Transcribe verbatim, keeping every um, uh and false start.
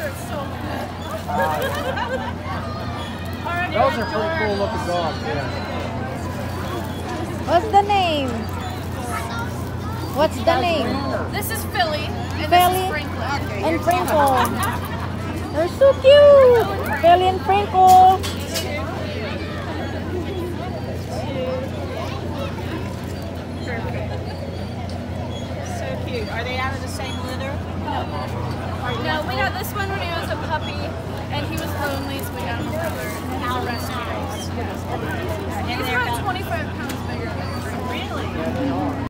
Those are pretty cool looking dogs, yeah. What's the name? What's the name? This is Philly, and Philly this is Franklin. and Prinkle. They're so cute. Philly and Prinkle. So cute. Are they out of the same litter? No, we got this one when he was a puppy, and he was lonely, so we got him a brother. How rescues. He's about twenty-five pounds bigger than Really?